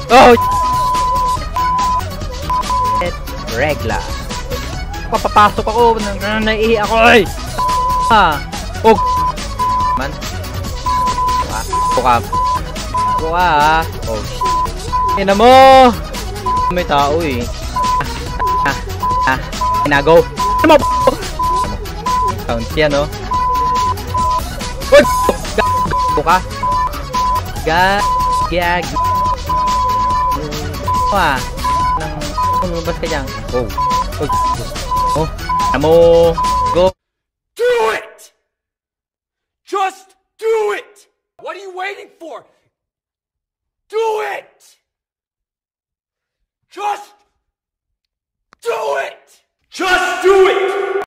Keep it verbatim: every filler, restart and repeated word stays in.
Oh! Regla. Papapasok ako. Naiihi ako. Ay! Ah! Oh! Man. Buka. Buka ah. Oh. Ina mo! May tao eh. Ah. Ah. Inago. Ano mo? Count yan no? Oh! Buka. Gag. Gag. Ah. Nang lumabas ka dyan. Oh. Oh. Oh. Amo. Go. Do it! Just do it! What are you waiting for? Do it! Just do it! Just do it!